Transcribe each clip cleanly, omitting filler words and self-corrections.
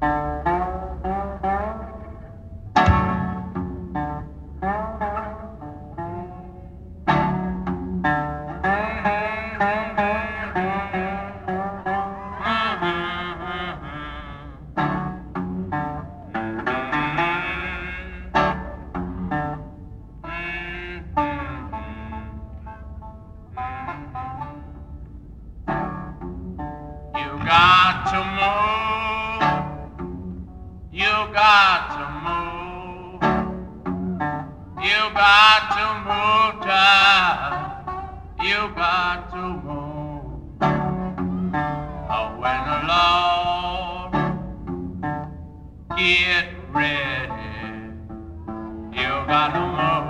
Got to move, you got to move, you got to move, child, you got to move. Oh, when the Lord get ready, you got to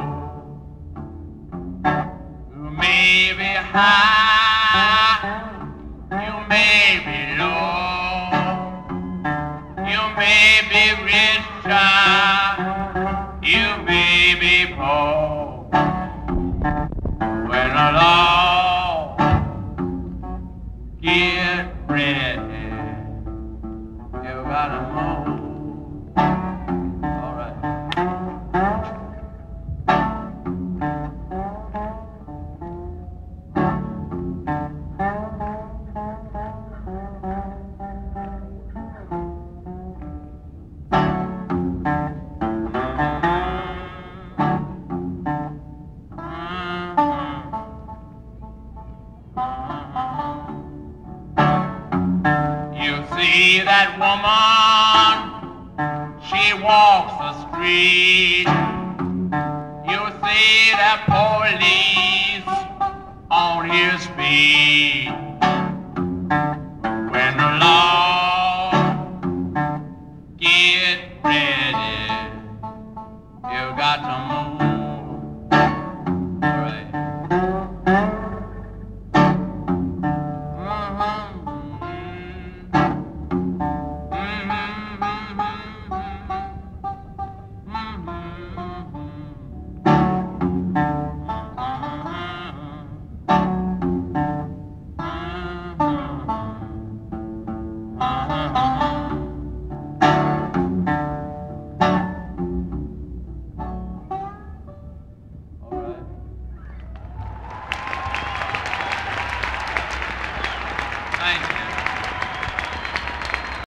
move. You may be high, you may be low, you may be rich, child, you may be poor. When the Lord get ready, you gotta move. All right. See that woman, she walks the street. You see that police on his feet.